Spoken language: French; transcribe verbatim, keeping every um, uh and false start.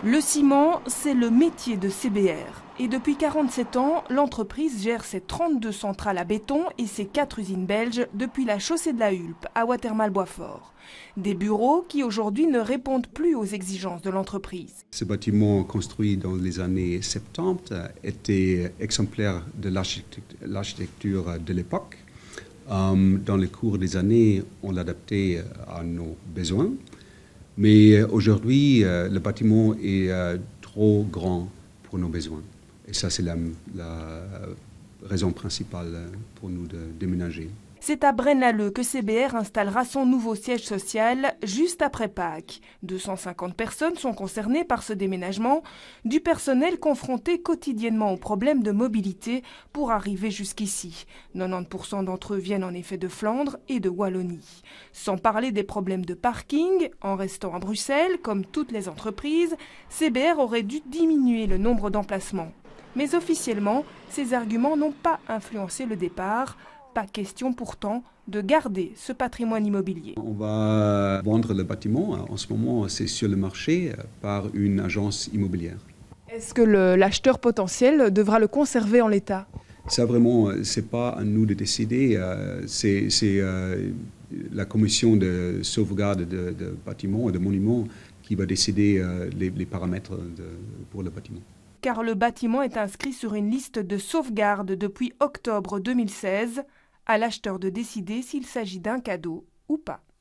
Le ciment, c'est le métier de C B R. Et depuis quarante-sept ans, l'entreprise gère ses trente-deux centrales à béton et ses quatre usines belges depuis la chaussée de la Hulpe à Watermal-Boisfort. Des bureaux qui aujourd'hui ne répondent plus aux exigences de l'entreprise. Ce bâtiment construit dans les années soixante-dix était exemplaire de l'architecture de l'époque. Dans le cours des années, on l'adaptait à nos besoins. Mais aujourd'hui, le bâtiment est trop grand pour nos besoins. Et ça, c'est la, la raison principale pour nous de déménager. C'est à Braine-l'Alleud que C B R installera son nouveau siège social juste après Pâques. deux cent cinquante personnes sont concernées par ce déménagement, du personnel confronté quotidiennement aux problèmes de mobilité pour arriver jusqu'ici. quatre-vingt-dix pour cent d'entre eux viennent en effet de Flandre et de Wallonie. Sans parler des problèmes de parking, en restant à Bruxelles, comme toutes les entreprises, C B R aurait dû diminuer le nombre d'emplacements. Mais officiellement, ces arguments n'ont pas influencé le départ. Pas question pourtant de garder ce patrimoine immobilier. On va vendre le bâtiment. En ce moment, c'est sur le marché par une agence immobilière. Est-ce que l'acheteur potentiel devra le conserver en l'état? Ça vraiment, c'est pas à nous de décider. C'est euh, la commission de sauvegarde de, de bâtiments et de monuments qui va décider euh, les, les paramètres de, pour le bâtiment. Car le bâtiment est inscrit sur une liste de sauvegarde depuis octobre deux mille seize. À l'acheteur de décider s'il s'agit d'un cadeau ou pas.